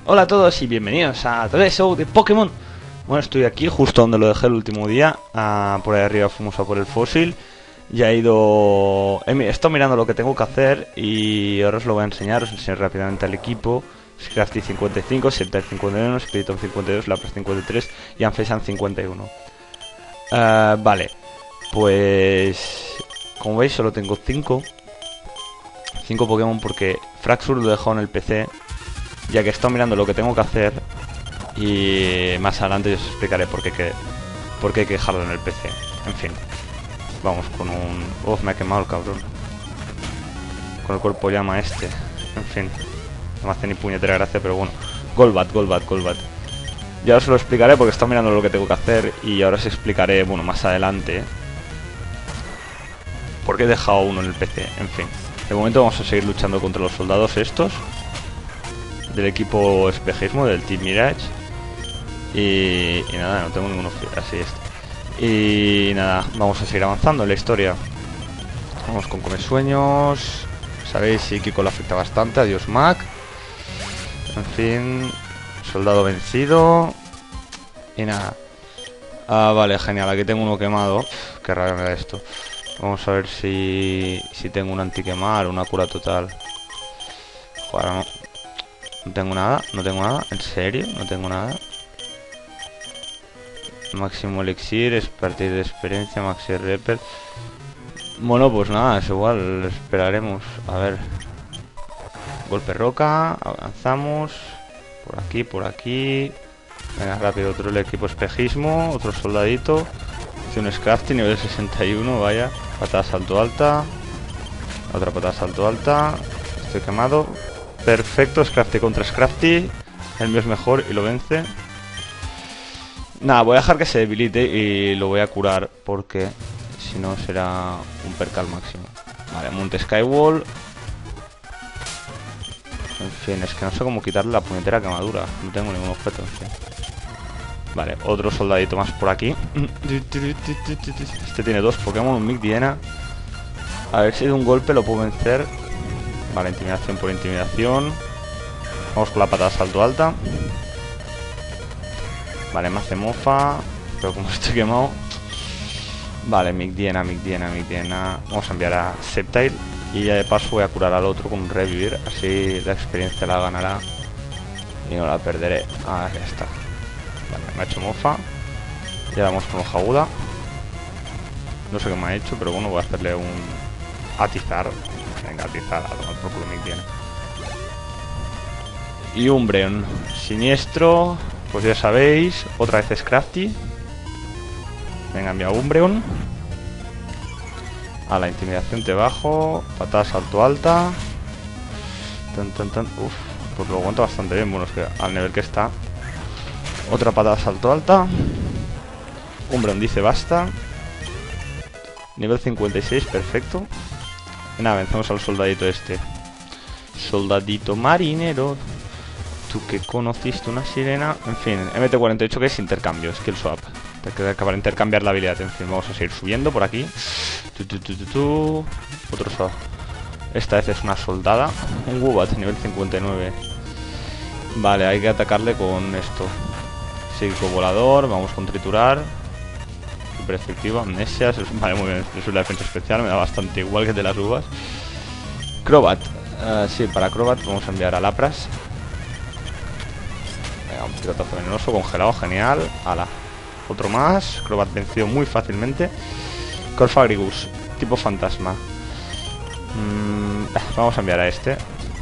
Hola a todos y bienvenidos a The Show de Pokémon. Bueno, estoy aquí justo donde lo dejé el último día. Por ahí arriba fuimos a por el fósil. Ya he ido... He estado mirando lo que tengo que hacer y ahora os lo voy a enseñar. Os enseño rápidamente al equipo. Scrafty 55, Sceptile 51, Spiritomb 52, Lapras 53 y Amphasean 51. Vale, pues... Como veis solo tengo 5 Pokémon porque Fraxur lo he dejado en el PC, ya que he estado mirando lo que tengo que hacer. Y más adelante os explicaré por qué hay que dejarlo en el PC. En fin, vamos con un... Uf, me ha quemado el cabrón. Con el cuerpo llama este. En fin, no me hace ni puñetera gracia, pero bueno. Golbat. Ya os lo explicaré porque he estado mirando lo que tengo que hacer. Y ahora os explicaré, bueno, más adelante por qué he dejado uno en el PC. En fin, de momento vamos a seguir luchando contra los soldados estos del equipo espejismo, del Team Mirage. Y nada, no tengo ninguno. Así es. Y nada, vamos a seguir avanzando en la historia. Vamos con Comesueños. Sabéis, Psíquico le afecta bastante. Adiós, Mac. En fin, soldado vencido. Y nada. Vale, genial. Aquí tengo uno quemado. Uf, qué rabia me da esto. Vamos a ver si tengo un antiquemar o una cura total. Joder, no. No tengo nada. ¿En serio? No tengo nada. Máximo elixir, es partir de experiencia, maxi repel. Bueno, pues nada, es igual, esperaremos. A ver. Golpe roca, avanzamos. Por aquí. Venga, rápido, otro el equipo espejismo, otro soldadito. Hice un Scrafty, nivel 61, vaya. Patada salto alta. Otra patada salto alta. Estoy quemado. Perfecto, Scrafty contra Scrafty. El mío es mejor y lo vence. Nada, voy a dejar que se debilite y lo voy a curar porque si no será un percal máximo. Vale, monte Skywall. En fin, es que no sé cómo quitarle la puñetera quemadura. No tengo ningún objeto, en fin. Vale, otro soldadito más por aquí. Este tiene 2 Pokémon, un Migdiena. A ver si de un golpe lo puedo vencer. Vale, intimidación por intimidación. Vamos con la patada salto alta. Vale, me hace mofa. Pero como estoy quemado. Vale, Migdiena. Vamos a enviar a Sceptile. Y ya de paso voy a curar al otro con un revivir. Así la experiencia la ganará y no la perderé. Ah, ya está. Vale, me ha hecho mofa. Ya vamos con hoja aguda. No sé qué me ha hecho, pero bueno, voy a hacerle un atizar. Venga, atizar, a tomar por culo Migdiena. Y Umbreon siniestro. Pues ya sabéis, otra vez Scrafty. Venga, envía Umbreon. A la intimidación te bajo. Patada salto alta. Uf, pues lo aguanta bastante bien. Bueno, es que al nivel que está. Otra patada salto alta. Umbreon dice basta. Nivel 56, perfecto. Y nada, vencemos al soldadito este. Soldadito marinero. Tú que conociste una sirena. En fin, MT48 que es intercambio, skill swap. Te queda acabar de intercambiar la habilidad. En fin, vamos a seguir subiendo por aquí. Otro swap. Esta vez es una soldada. Un Woobat, nivel 59. Vale, hay que atacarle con esto. Psíquico volador, vamos con triturar. Super efectivo, amnesia. Vale, muy bien, es una defensa especial. Me da bastante igual que de las uvas. Crobat. Sí, para Crobat vamos a enviar a Lapras. Un picotazo venenoso, congelado, genial. Ala, otro más. Crobat vencido muy fácilmente. Corfagrigus, tipo fantasma. Vamos a enviar a este.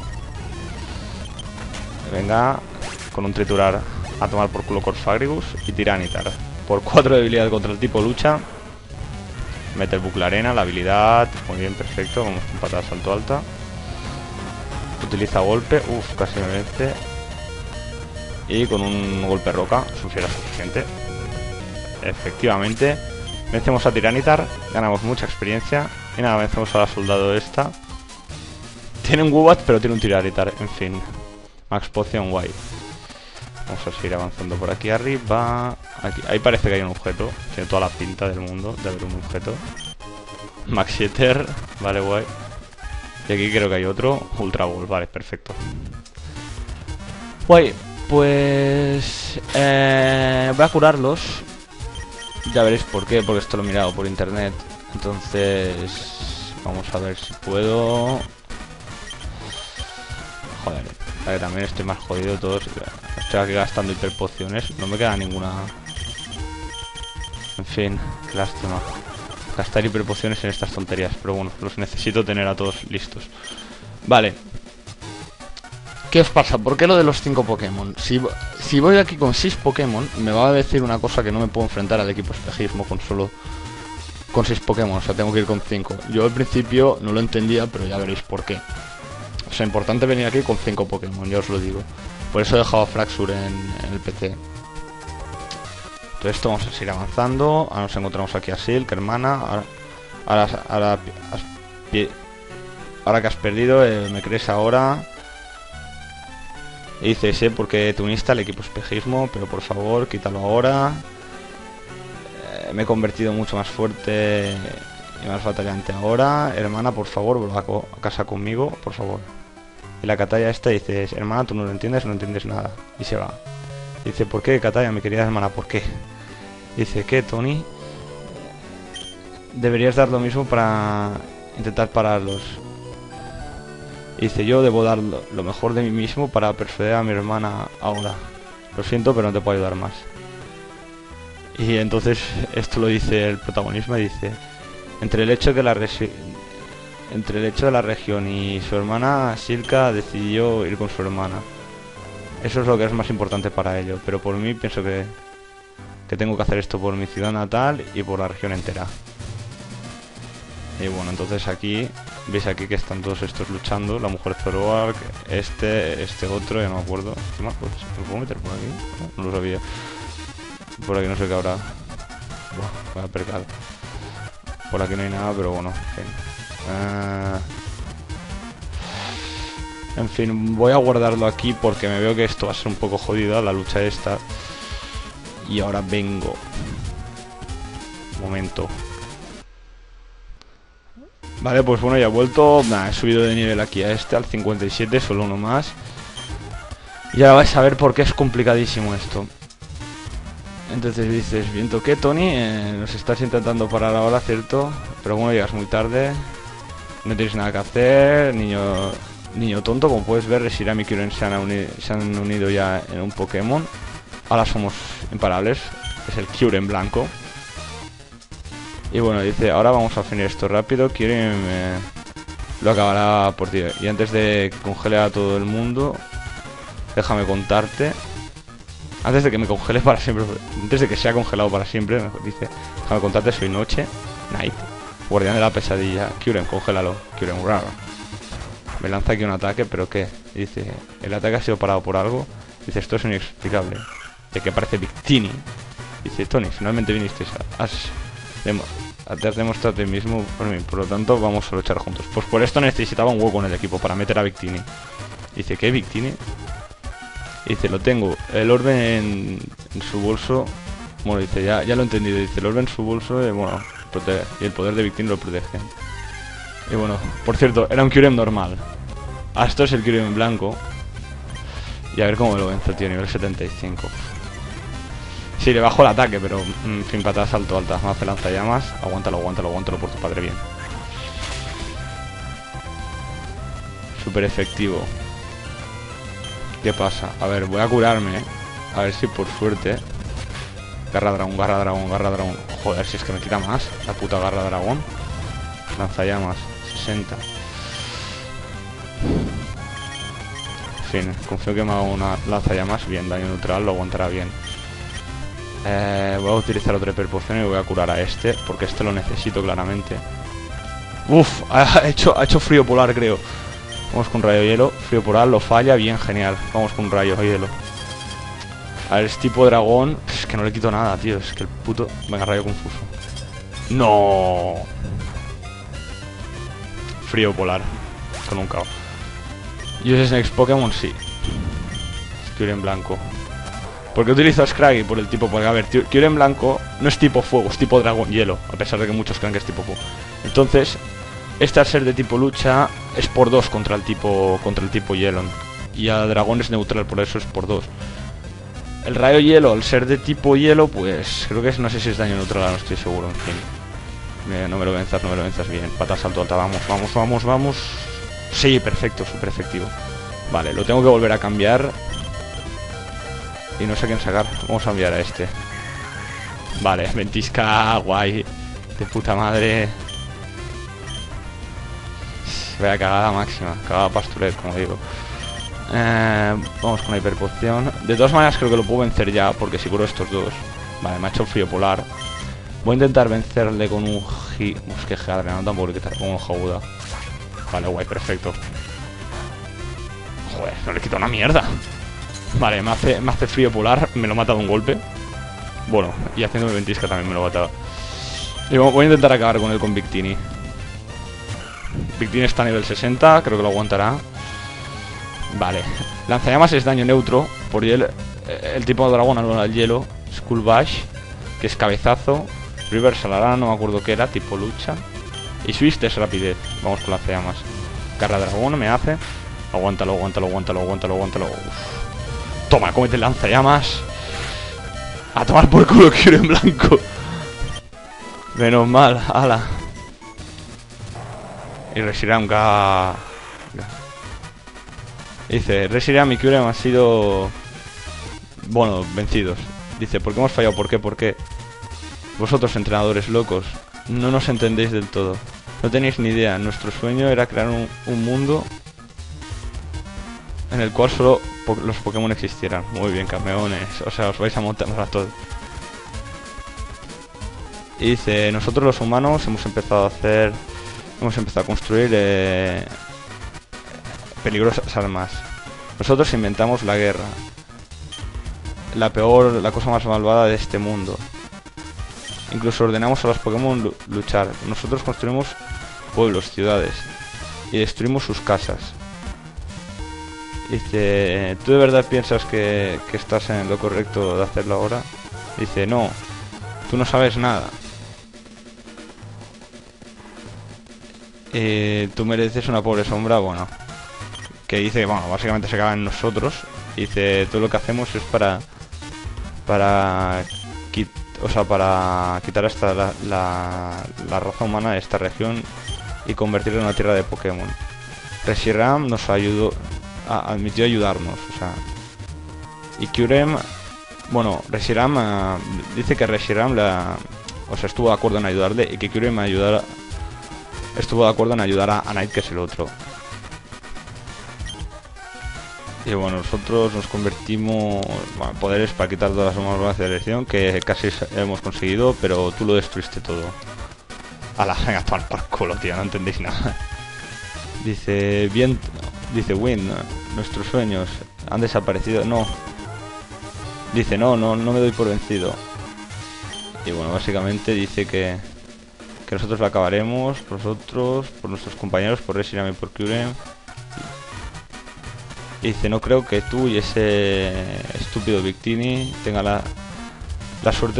Venga, con un triturar a tomar por culo Corfagrigus. Y Tiranitar. Por 4 de habilidad contra el tipo lucha. Mete el bucle arena, la habilidad. Muy bien, perfecto. Vamos con patada salto alta. Utiliza golpe. Uf, casi me vence. Y con un golpe roca suficiente suficiente. Efectivamente. Vencemos a Tiranitar. Ganamos mucha experiencia. Y nada, vencemos a la soldado esta. Tiene un Woobat, pero tiene un Tiranitar. En fin. Max Potion, guay. Vamos a seguir avanzando por aquí arriba. Aquí. Ahí parece que hay un objeto. Tiene toda la pinta del mundo de haber un objeto. Max Ether. Vale, guay. Y aquí creo que hay otro. Ultra Ball. Vale, perfecto. Guay. Pues... voy a curarlos. Ya veréis por qué, porque esto lo he mirado por internet. Entonces... vamos a ver si puedo... Joder, que también estoy más jodido todos. Estoy aquí gastando hiperpociones. No me queda ninguna... En fin, qué lástima. Gastar hiperpociones en estas tonterías. Pero bueno, los necesito tener a todos listos. Vale. ¿Qué os pasa? ¿Por qué lo de los 5 Pokémon? Si voy aquí con 6 Pokémon, me va a decir una cosa, que no me puedo enfrentar al equipo espejismo con 6 Pokémon. O sea, tengo que ir con 5. Yo al principio no lo entendía, pero ya veréis por qué. O sea, importante venir aquí con 5 Pokémon, ya os lo digo. Por eso he dejado a Fraxure en el PC. Entonces esto vamos a seguir avanzando. Ahora nos encontramos aquí a Silk, hermana. Ahora que has perdido, me crees ahora. Y dice, sé por qué te uniste al equipo espejismo, pero por favor, quítalo ahora. Me he convertido mucho más fuerte y más batallante ahora. Hermana, por favor, vuelva a casa conmigo, por favor. Y la Kataya esta dice, hermana, tú no lo entiendes, no entiendes nada. Y se va. Dice, ¿por qué, Kataya, mi querida hermana? ¿Por qué? Dice, ¿qué, Tony? Deberías dar lo mismo para intentar pararlos. Dice, yo debo dar lo mejor de mí mismo para persuadir a mi hermana ahora. Lo siento, pero no te puedo ayudar más. Y entonces esto lo dice el protagonista y dice, entre el hecho de la región y su hermana, Silka decidió ir con su hermana. Eso es lo que es más importante para ello, pero por mí pienso que tengo que hacer esto por mi ciudad natal y por la región entera. Y bueno, entonces aquí, veis aquí que están todos estos luchando. La mujer Zoroark, este otro, ya no me acuerdo. ¿Qué más? Pues, ¿me puedo meter por aquí? No lo sabía. Por aquí no sé qué habrá. Buah, vaya percado. Por aquí no hay nada, pero bueno, en fin, voy a guardarlo aquí porque me veo que esto va a ser un poco jodida, la lucha esta. Y ahora vengo. Un momento. Vale, pues bueno, ya he vuelto. Nah, he subido de nivel aquí a este, al 57, solo uno más. Y ahora vais a ver por qué es complicadísimo esto. Entonces dices, ¿viento qué, Tony? Nos estás intentando parar ahora, ¿cierto? Pero bueno, llegas muy tarde. No tienes nada que hacer, niño tonto. Como puedes ver, Reshiram y Kyurem se han unido ya en un Pokémon. Ahora somos imparables. Es el Kyurem blanco. Y bueno, dice, ahora vamos a finir esto rápido. Kyurem lo acabará por ti. Y antes de que congele a todo el mundo, déjame contarte. Antes de que me congele para siempre, antes de que sea congelado para siempre, mejor dice, déjame contarte, soy Noche, Night, guardián de la pesadilla. Kyurem, congélalo. Kyurem, raro. Me lanza aquí un ataque, pero ¿qué? Dice, el ataque ha sido parado por algo. Dice, esto es inexplicable. De que parece Victini. Dice, Tony, finalmente viniste, te has demostrado a ti mismo por mí, por lo tanto vamos a luchar juntos. Pues por esto necesitaba un hueco en el equipo para meter a Victini. Dice, ¿qué Victini? Dice, lo tengo, el orbe en su bolso. Bueno, dice, ya lo he entendido. Dice, el orbe en su bolso, bueno, protege, y el poder de Victini lo protege. Y bueno, por cierto, era un Kyurem normal. Esto es el Kyurem blanco. Y a ver cómo me lo venzo, tío, nivel 75. Sí, le bajo el ataque, pero en fin, patadas salto altas. Me hace lanzallamas. Aguántalo por tu padre, bien. Súper efectivo. ¿Qué pasa? A ver, voy a curarme, a ver si por suerte. Garra dragón. Joder, si es que me quita más la puta garra dragón. Lanzallamas, 60. En fin, confío que me haga una lanzallamas. Bien, daño neutral, lo aguantará bien. Voy a utilizar otra hiperpoción y voy a curar a este, porque este lo necesito claramente. Uf, ha hecho frío polar, creo. Vamos con rayo hielo, frío polar, lo falla, bien, genial. Vamos con rayo hielo. A ver, es tipo dragón. Es que no le quito nada, tío, es que el puto... Venga, rayo confuso. ¡No! Frío polar, con un KO. Use Next Pokémon, sí. Kyurem blanco. ¿Por qué utilizo a Scraggy? Por el tipo, porque a ver, Kyurem blanco no es tipo fuego, es tipo dragón hielo, a pesar de que muchos creen que es tipo fuego. Entonces, este al ser de tipo lucha es por 2 contra el tipo hielo. Y a dragón es neutral, por eso es por 2. El rayo hielo, al ser de tipo hielo, pues creo que es, no sé si es daño neutral, no estoy seguro, en fin. No me lo venzas, no me lo venzas bien. Pata, salto alta, vamos, vamos, vamos, vamos. Sí, perfecto, súper efectivo. Vale, lo tengo que volver a cambiar. Y no sé quién sacar. Vamos a enviar a este. Vale, ventisca, guay. De puta madre. Vaya cagada máxima. Cagada pasturet, como digo. Vamos con la hiperpoción. De todas maneras creo que lo puedo vencer ya, porque si curo estos dos. Vale, me ha hecho el frío polar. Voy a intentar vencerle con un mosqueje adrenal, tampoco le quitar con un jauda. Vale, guay, perfecto. Joder, no le quito una mierda. Vale, me hace frío polar. Me lo ha matado un golpe. Bueno, y haciéndome ventisca también me lo ha matado. Y voy a intentar acabar con él con Victini. Victini está a nivel 60, creo que lo aguantará. Vale, lanzallamas es daño neutro. Por el tipo de dragón anula el hielo. Skull Bash, que es cabezazo. River Salarana, no me acuerdo qué era, tipo lucha. Y Swist es rapidez. Vamos con lanzallamas. Garra dragón me hace. Aguántalo, aguántalo, aguántalo, aguántalo, aguántalo. Uf. Toma, cómete lanzallamas. A tomar por culo, quiero en blanco. Menos mal, ala. Y Reshiram dice, Reshiram y Kyurem han sido... bueno, vencidos. Dice, ¿por qué hemos fallado? ¿Por qué? ¿Por qué? Vosotros, entrenadores locos, no nos entendéis del todo. No tenéis ni idea. Nuestro sueño era crear un mundo en el cual solo los Pokémon existieran. Muy bien, campeones. O sea, os vais a montar a todos. Y dice, nosotros los humanos hemos empezado a construir peligrosas armas. Nosotros inventamos la guerra. La cosa más malvada de este mundo. Incluso ordenamos a los Pokémon luchar. Nosotros construimos pueblos, ciudades. Y destruimos sus casas. Dice, ¿tú de verdad piensas que estás en lo correcto de hacerlo ahora? Dice, no, tú no sabes nada. Tú mereces una pobre sombra, bueno. Que dice, bueno, básicamente se caga en nosotros. Dice, todo lo que hacemos es para quitar hasta la raza humana de esta región y convertirla en una tierra de Pokémon. Reshiram nos ayudó, admitió ayudarnos, o sea. Y Kyurem, bueno, Reshiram dice que Reshiram estuvo de acuerdo en ayudarle y que Kyurem estuvo de acuerdo en ayudar a Knight, que es el otro. Y bueno, nosotros nos convertimos poderes para quitar todas las armas de elección, que casi hemos conseguido, pero tú lo destruiste todo. Ala, venga, tomar por culo, tío, no entendéis nada. Dice, bien, dice Win, nuestros sueños han desaparecido. No. Dice, no me doy por vencido. Y bueno, básicamente dice que nosotros lo acabaremos, por nosotros, por nuestros compañeros, por Reshiram y por Kyurem. Y dice, no creo que tú y ese estúpido Victini tenga la suerte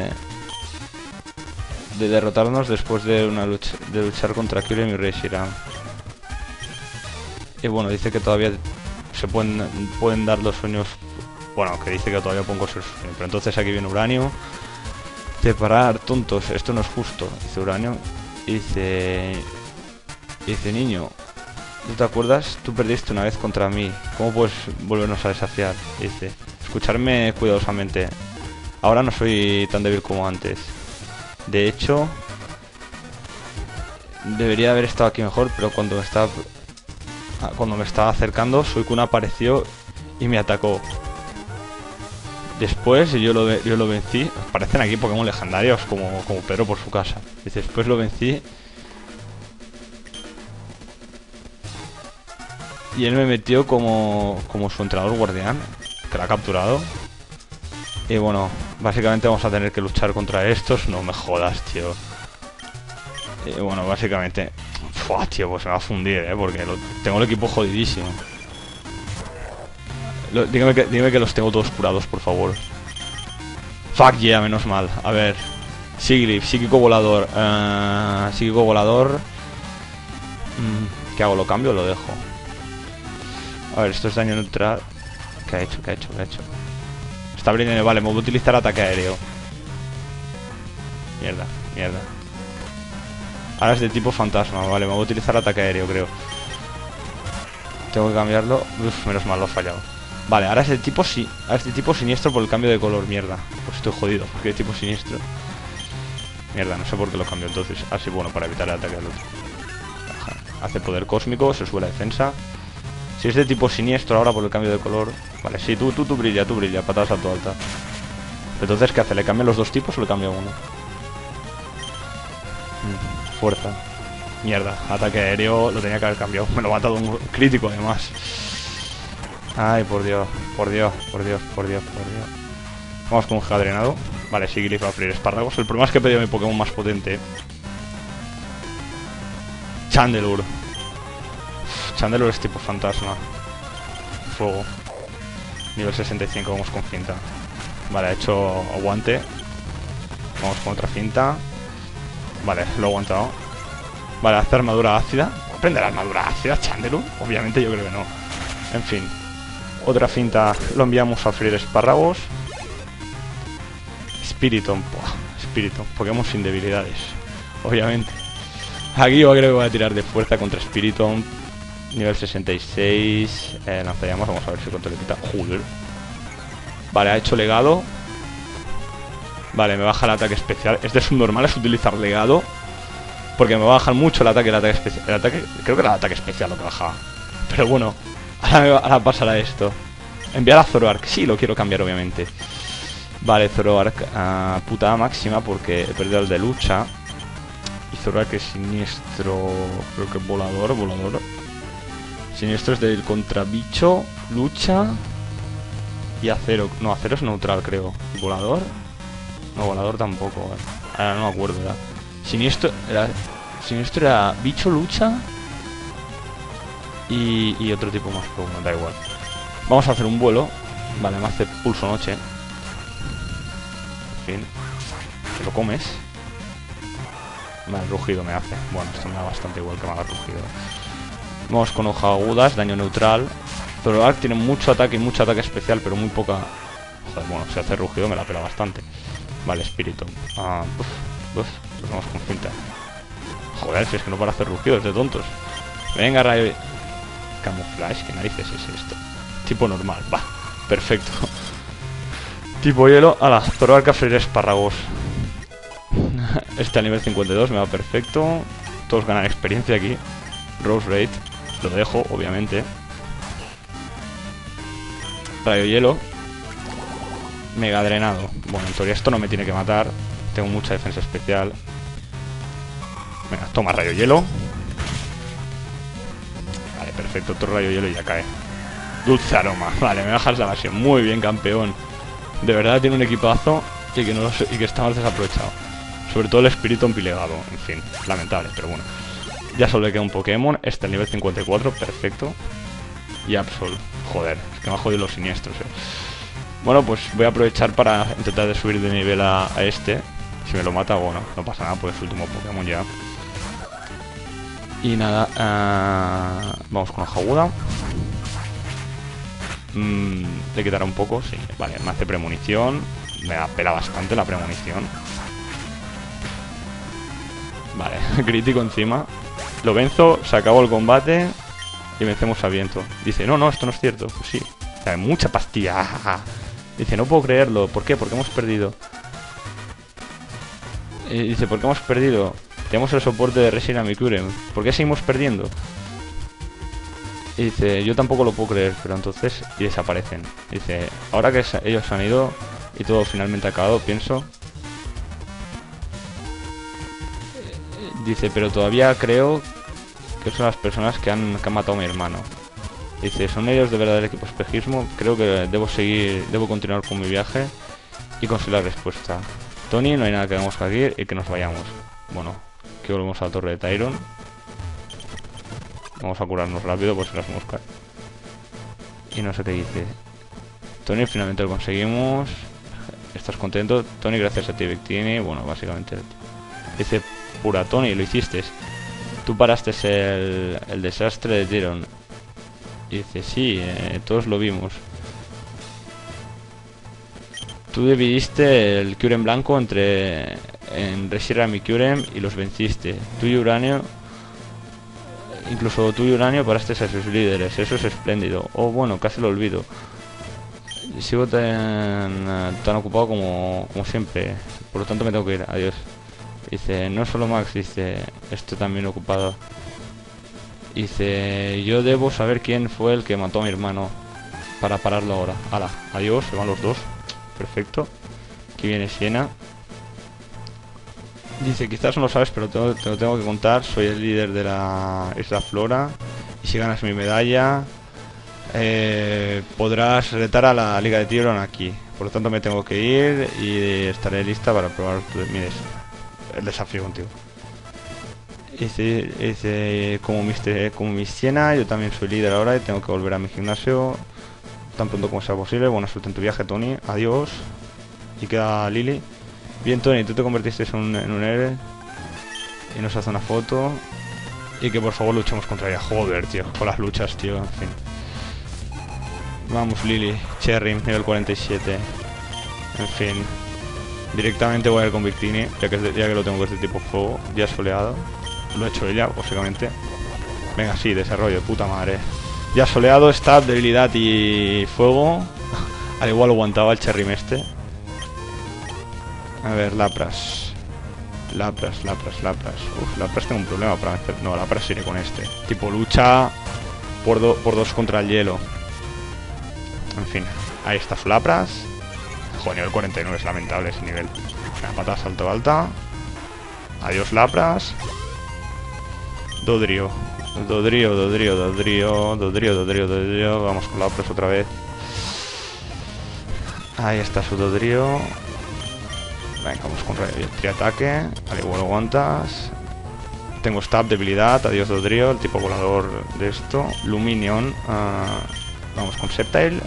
de derrotarnos después de luchar contra Kyurem y Reshiram. Y bueno, dice que todavía se pueden dar los sueños. Bueno, que dice que todavía pongo sus sueños. Pero entonces aquí viene Uranio. Dice, parar, tontos, esto no es justo. Dice Uranio. Y dice, niño, ¿tú te acuerdas? Tú perdiste una vez contra mí. ¿Cómo puedes volvernos a desafiar? Dice, escucharme cuidadosamente. Ahora no soy tan débil como antes. De hecho, debería haber estado aquí mejor, pero cuando me estaba acercando, Suicune apareció y me atacó. Después yo lo vencí. Parecen aquí Pokémon legendarios como Pedro por su casa. Dice, después lo vencí. Y él me metió como su entrenador guardián, que la ha capturado. Y bueno, básicamente vamos a tener que luchar contra estos. No me jodas, tío. Y bueno, básicamente... Fua, tío, pues se me va a fundir, porque tengo el equipo jodidísimo. Dime que los tengo todos curados, por favor. Fuck yeah, menos mal. A ver. Sigrif, psíquico volador. Psíquico volador. ¿Qué hago? ¿Lo cambio o lo dejo? A ver, esto es daño neutral. ¿Qué ha hecho? ¿Qué ha hecho? ¿Qué ha hecho? Está abriendo. Vale, me voy a utilizar ataque aéreo. Mierda, mierda. Ahora es de tipo fantasma. Vale, me voy a utilizar ataque aéreo, creo. Tengo que cambiarlo. Uf, menos mal, lo he fallado. Vale, ahora es de tipo ahora es de tipo siniestro por el cambio de color. Mierda. Pues estoy jodido, porque de tipo siniestro. Mierda, no sé por qué lo cambio entonces. Así, bueno, para evitar el ataque al otro. Ajá. Hace poder cósmico, se sube la defensa. Si es de tipo siniestro ahora por el cambio de color. Vale, sí, tú brilla, patada salto alta. Entonces, ¿qué hace? ¿Le cambia los dos tipos o le cambia uno? Fuerza. Mierda, ataque aéreo lo tenía que haber cambiado. Me lo ha matado un crítico además. Ay, por Dios, por Dios, por Dios, por Dios, por Dios. Vamos con un drenado. Vale, sí, Glyph va a freír espárragos. El problema es que he pedido mi Pokémon más potente. Chandelure. Chandelure es tipo fantasma. Fuego. Nivel 65, vamos con finta. Vale, ha hecho aguante. Vamos con otra finta. Vale, lo he aguantado. Vale, hace armadura ácida. ¿Aprende la armadura ácida, Chandelure? Obviamente yo creo que no. En fin. Otra finta, lo enviamos a freír espárragos. Spiritomb. Spiritomb, Pokémon sin debilidades. Obviamente. Aquí yo creo que voy a tirar de fuerza contra Spiritomb. Nivel 66. Lanzallamas, vamos a ver si cuánto le quita. Joder. Vale, ha hecho legado. Vale, me baja el ataque especial. Es de subnormal es utilizar legado, porque me va a bajar mucho el ataque especial. Creo que era el ataque especial lo que bajaba. Pero bueno, ahora pasará esto. Enviar a Zoroark. Sí, lo quiero cambiar obviamente. Vale, Zoroark a putada máxima porque he perdido el de lucha. Y Zoroark es siniestro. Creo que volador. Siniestro es del contrabicho, lucha y acero. No, acero es neutral, creo. ¿Volador? No, volador tampoco. Ahora no me acuerdo, ¿verdad? Siniestro era bicho, lucha y otro tipo más, pero bueno, da igual. Vamos a hacer un vuelo. Vale, me hace pulso noche. En fin. Te lo comes. Vale, rugido me hace. Bueno, esto me da bastante igual que me haga rugido. Vamos con hoja agudas, daño neutral. Zoroark tiene mucho ataque y mucho ataque especial, pero muy poca. Joder, bueno, si hace rugido me la pela bastante. Vale, espíritu. Pues vamos con finta. Joder, si es que no para hacer rugidos de tontos. Venga, rayo. Camuflaje, ¿qué narices es esto? Tipo normal, va, perfecto. Tipo hielo, ala, Zoroark a freír espárragos. Este a nivel 52 me va perfecto. Todos ganan experiencia aquí. Rose Raid, lo dejo, obviamente. Rayo hielo. Mega drenado. Bueno, en teoría esto no me tiene que matar. Tengo mucha defensa especial. Venga, toma rayo hielo. Vale, perfecto, otro rayo hielo y ya cae. Dulce aroma. Vale, me bajas la base. Muy bien, campeón. De verdad tiene un equipazo y que está más desaprovechado. Sobre todo el espíritu empilegado. En fin, lamentable, pero bueno. Ya solo le queda un Pokémon. Este al nivel 54, perfecto. Y Absol. Joder, es que me ha jodido los siniestros, Bueno, pues voy a aprovechar para intentar de subir de nivel a este. Si me lo mata, bueno, no pasa nada, pues es el último Pokémon ya. Y nada, vamos con hoja aguda. Le quitará un poco, sí. Vale, me hace premonición. Me apela bastante la premonición. Vale, crítico encima. Lo venzo, se acabó el combate y vencemos a viento. Dice, no, esto no es cierto. Pues sí, o sea, mucha pastilla. Dice, no puedo creerlo. ¿Por qué? Porque hemos perdido. Dice, ¿por qué hemos perdido? Tenemos el soporte de Resina Mikuren. ¿Por qué seguimos perdiendo? Y dice, yo tampoco lo puedo creer, pero entonces... Y desaparecen. Dice, ahora que ellos han ido y todo finalmente ha acabado, pienso... Dice, pero todavía creo que son las personas que han matado a mi hermano. Dice, ¿son ellos de verdad el equipo espejismo? Creo que debo continuar con mi viaje y conseguir la respuesta. Tony, no hay nada que hagamos aquí y que nos vayamos. Bueno, que volvemos a la torre de Tyron. Vamos a curarnos rápido por si las moscas. Y no sé qué dice. Tony, finalmente lo conseguimos. ¿Estás contento? Tony, gracias a ti, Victini. Bueno, básicamente... Dice, pura Tony, lo hiciste. Tú paraste el desastre de Tyron. Y dice, sí, todos lo vimos. Tú dividiste el Kyurem blanco en Reshiram y Kyurem y los venciste. Tú y Uranio, incluso tú y Uranio paraste a sus líderes. Eso es espléndido. Oh, bueno, casi lo olvido. Sigo tan ocupado como siempre. Por lo tanto me tengo que ir. Adiós. Dice, no solo Max, dice, estoy también ocupado. Dice, yo debo saber quién fue el que mató a mi hermano para pararlo ahora. Hala, adiós, se van los dos. Perfecto. Aquí viene Siena. Dice, quizás no lo sabes, pero te lo tengo que contar. Soy el líder de la Isla Flora. Y si ganas mi medalla, podrás retar a la Liga de Tiburon aquí. Por lo tanto me tengo que ir y estaré lista para probar el desafío contigo. Dice como mi Siena, yo también soy líder ahora y tengo que volver a mi gimnasio tan pronto como sea posible. Buena suerte en tu viaje, Tony. Adiós. Y queda Lily. Bien, Tony, tú te convertiste en un héroe. Y nos hace una foto. Y que por favor luchemos contra ella. Joder, tío, con las luchas, tío. En fin. Vamos, Lily. Cherry, nivel 47. En fin. Directamente voy a ir con Victini, ya que lo tengo que es de tipo fuego. Ya soleado. Lo ha hecho ella, básicamente. Venga, sí, desarrollo, puta madre. Ya soleado, stab, debilidad y fuego. Al igual aguantaba el Cherry este. A ver, Lapras. Lapras. Uf, Lapras tengo un problema para meter. No, Lapras iré con este. Tipo lucha por dos contra el hielo. En fin, ahí está su Lapras. Joder, nivel 49, es lamentable ese nivel. Una patada salto alta. Adiós, Lapras. Dodrio. Vamos con Lapras otra vez. Ahí está su Dodrio. Venga, vamos con triataque. Al igual aguantas. Tengo stab, debilidad. Adiós, Dodrio. El tipo volador de esto. Luminion. Vamos con Sceptile.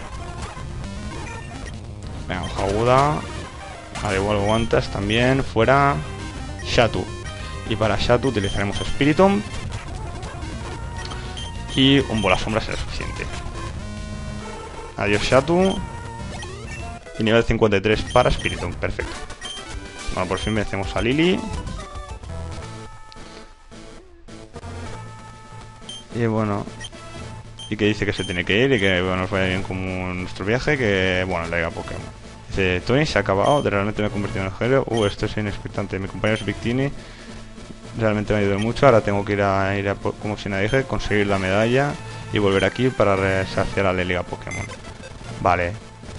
Venga, hoja aguda. Al igual aguantas también. Fuera. Shatu. Y para Shatu utilizaremos Spiritomb. Y un bola sombra será suficiente. Adiós, Shatu. Y nivel 53 para Spiritomb. Perfecto. Bueno, por fin vencemos a Lily. Y bueno. Y que dice que se tiene que ir y que bueno, nos vaya bien como nuestro viaje. Que bueno, le diga Pokémon. Dice, Tony se ha acabado. Realmente me he convertido en el género. Esto es inexpectante. Mi compañero es Victini. Realmente me ha ayudado mucho. Ahora tengo que ir a como si nadie dije, conseguir la medalla y volver aquí para resaciar a la Liga Pokémon. Vale.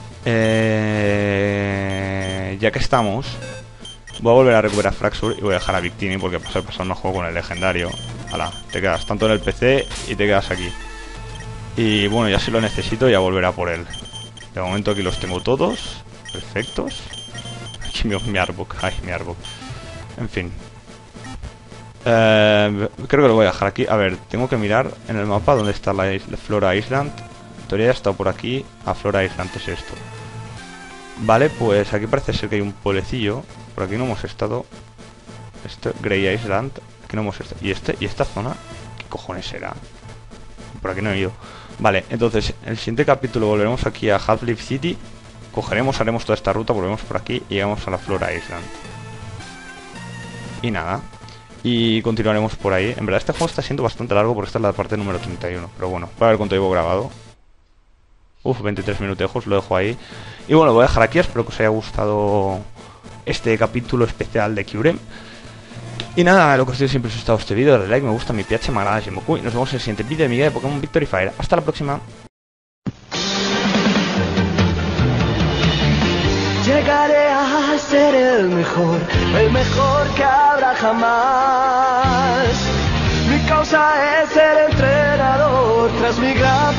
Ya que estamos, voy a volver a recuperar Fraxure y voy a dejar a Victini porque pasar un juego con el legendario. Hala, te quedas tanto en el PC y te quedas aquí. Y bueno, ya si lo necesito ya volverá por él. De momento aquí los tengo todos perfectos. Aquí mi Arbok, ay, mi Arbok. En fin. Creo que lo voy a dejar aquí. A ver, tengo que mirar en el mapa dónde está la Flora Island. En teoría ya está por aquí. A Flora Island es esto. Vale, pues aquí parece ser que hay un pueblecillo. Por aquí no hemos estado. Grey Island. Aquí no hemos estado. ¿Y esta zona? ¿Qué cojones será? Por aquí no he ido. Vale, entonces en el siguiente capítulo volveremos aquí a Half-Life City. Haremos toda esta ruta, volvemos por aquí y llegamos a la Flora Island. Y nada. Y continuaremos por ahí. En verdad este juego está siendo bastante largo porque esta es la parte número 31. Pero bueno, voy a ver cuánto llevo grabado. 23 minutejos, lo dejo ahí. Y bueno, lo voy a dejar aquí. Espero que os haya gustado este capítulo especial de Kyurem. Y nada, lo que os digo siempre, si os ha gustado este vídeo, dale like, me gusta, mi PH, me agrada, y nos vemos en el siguiente vídeo de mi guía de Pokémon Victory Fire. Hasta la próxima. Llegaré a ser el mejor que habrá jamás. Mi causa es ser entrenador tras mi gran